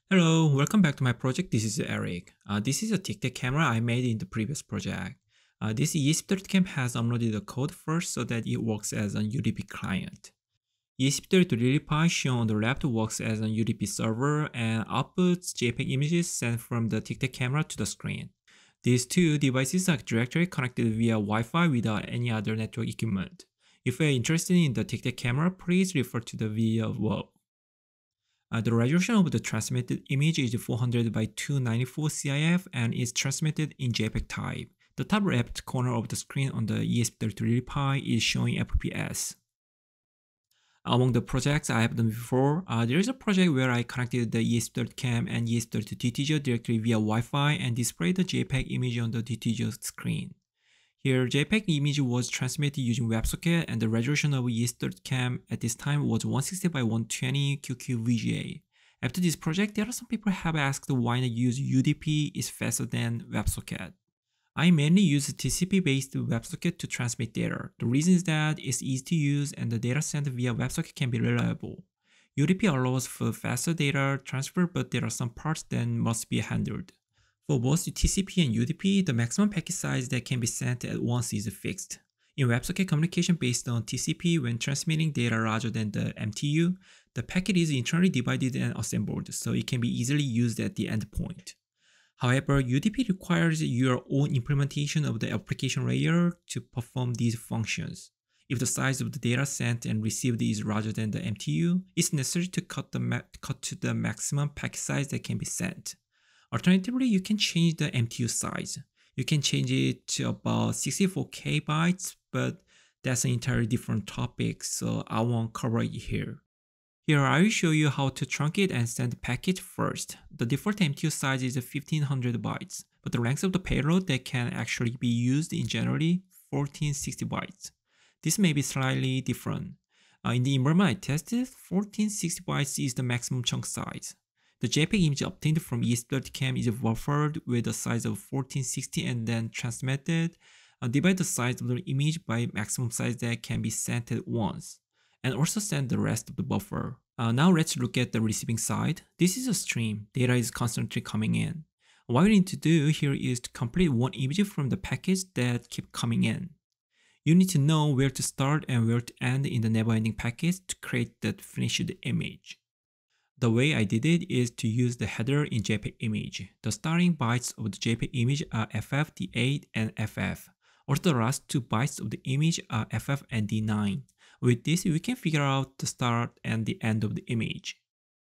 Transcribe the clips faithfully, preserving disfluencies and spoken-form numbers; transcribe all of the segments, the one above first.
Hello, welcome back to my project. This is Eric. Uh, this is a T T G O camera I made in the previous project. Uh, this E S P thirty CAM has uploaded the code first so that it works as an U D P client. E S P thirty-two Pi shown on the left works as an U D P server and outputs JPEG images sent from the T T G O camera to the screen. These two devices are directly connected via Wi-Fi without any other network equipment. If you are interested in the T T G O camera, please refer to the video above. Uh, the resolution of the transmitted image is four hundred by two ninety-four C I F and is transmitted in JPEG type. The top left corner of the screen on the E S P thirty-two Pi is showing F P S. Among the projects I have done before, uh, there is a project where I connected the E S P thirty CAM and E S P thirty-two T T G O directly via Wi-Fi and displayed the JPEG image on the T T G O screen. Here, JPEG image was transmitted using WebSocket and the resolution of E S P thirty CAM at this time was one sixty by one twenty Q Q V G A. After this project, there are some people have asked why not use U D P is faster than WebSocket. I mainly use T C P-based WebSocket to transmit data. The reason is that it's easy to use and the data sent via WebSocket can be reliable. U D P allows for faster data transfer, but there are some parts that must be handled. For both T C P and U D P, the maximum packet size that can be sent at once is fixed. In WebSocket communication based on T C P, when transmitting data larger than the M T U, the packet is internally divided and assembled, so it can be easily used at the endpoint. However, U D P requires your own implementation of the application layer to perform these functions. If the size of the data sent and received is larger than the M T U, it's necessary to cut, the cut to the maximum packet size that can be sent. Alternatively, you can change the M T U size. You can change it to about sixty-four K bytes, but that's an entirely different topic, so I won't cover it here. Here I will show you how to truncate and send the packet first. The default M T U size is fifteen hundred bytes, but the length of the payload that can actually be used in generally fourteen sixty bytes. This may be slightly different. Uh, in the environment I tested, fourteen sixty bytes is the maximum chunk size. The JPEG image obtained from E S P thirty CAM is buffered with a size of fourteen sixty and then transmitted. Uh, divide the size of the image by maximum size that can be sent at once, and also send the rest of the buffer. Uh, now let's look at the receiving side. This is a stream. Data is constantly coming in. What we need to do here is to complete one image from the packets that keep coming in. You need to know where to start and where to end in the never-ending packets to create that finished image. The way I did it is to use the header in JPEG image. The starting bytes of the JPEG image are F F, D eight, and F F. Also, the last two bytes of the image are F F and D nine. With this, we can figure out the start and the end of the image.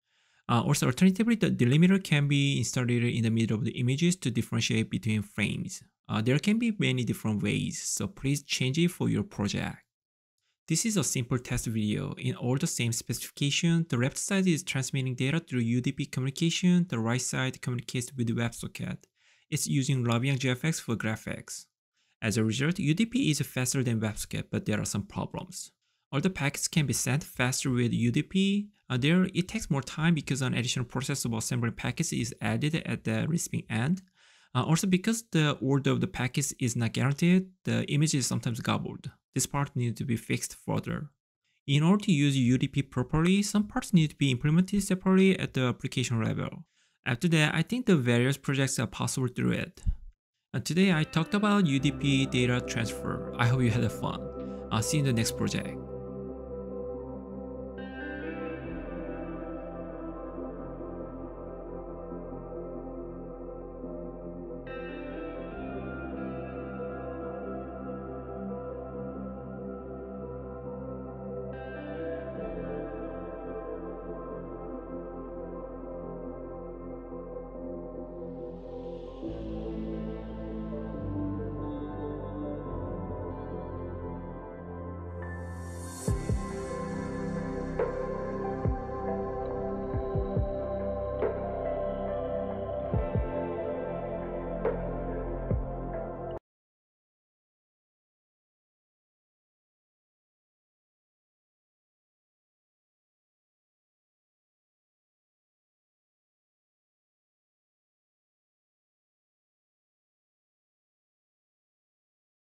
Uh, also, alternatively, the delimiter can be inserted in the middle of the images to differentiate between frames. Uh, there can be many different ways, so please change it for your project. This is a simple test video. In all the same specification, the left side is transmitting data through U D P communication, the right side communicates with WebSocket. It's using Ravian G F X for graphics. As a result, U D P is faster than WebSocket, but there are some problems. All the packets can be sent faster with U D P. Uh, there, it takes more time because an additional process of assembling packets is added at the receiving end. Uh, also, because the order of the packets is not guaranteed, the image is sometimes gobbled. This part needs to be fixed further. In order to use U D P properly, some parts need to be implemented separately at the application level. After that, I think the various projects are possible through it. And today I talked about U D P data transfer. I hope you had fun. I'll see you in the next project.